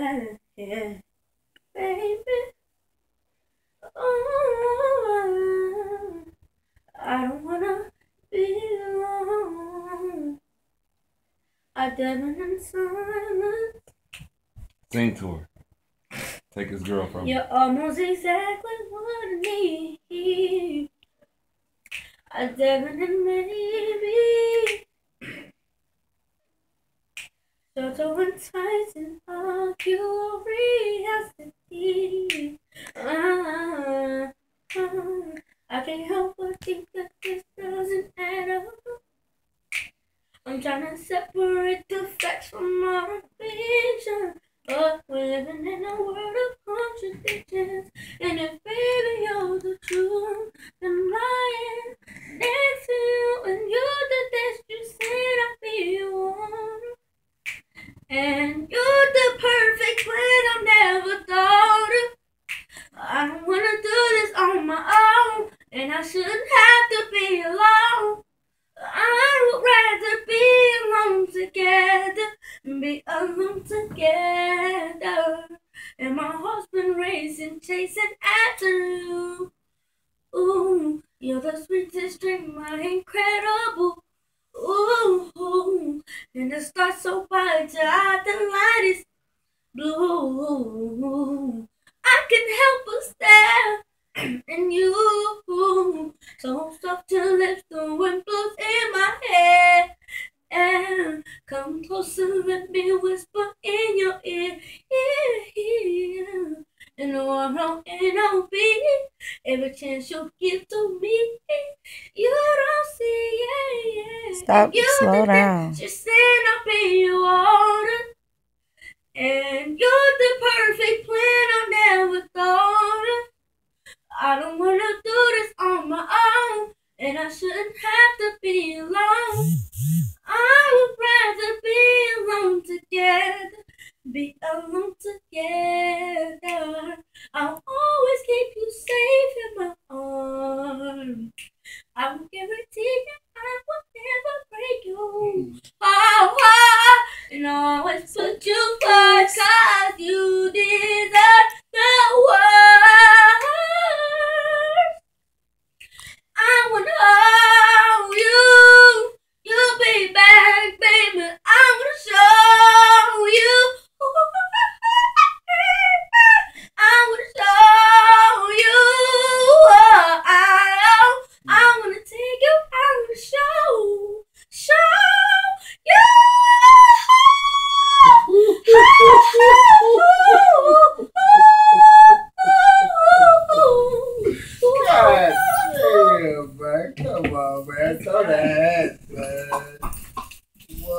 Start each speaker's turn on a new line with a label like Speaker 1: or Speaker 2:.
Speaker 1: yeah, baby. Oh, I don't wanna be alone. I dive in silence.
Speaker 2: Sing to her. Take his girl from
Speaker 1: You're almost exactly what I need. I dive in maybe. So enticing, our curiosity. I can't help but think that this doesn't add up. I'm trying to separate the facts from our fiction. But we're living in a world of contradictions. And if baby you're the truth, then I'm lying next to you. And you're the best you said I'd be one. And you're the perfect plan I never thought of. I don't wanna do this on my own. And I shouldn't have to be alone. I would rather be alone together, be alone together. And my heart's been racing, chasing after you. Ooh, you're the sweetest dream, my incredible. Ooh, and the star's so bright, the light is blue. I can help but stare. And you, so soft to lift the wind blows in my hair. And come closer, let me whisper in your ear. And oh, and I'll be every chance you give to me. You don't see, yeah.
Speaker 3: Stop, slow down.
Speaker 1: You said I'll be your water. And you're the perfect plan I never thought of. I don't wanna do this on my own, and I shouldn't have to be alone. I would rather be alone together, be alone together. I'll always keep you safe in my arms. I will guarantee you I will never break you. And always put you first, 'cause you deserve the world. I wanna hold you, you'll be back, baby. I wanna show you. I wanna show you. I wanna take you. I wanna show you.
Speaker 4: God damn, man. Come on, man. Throw that, man.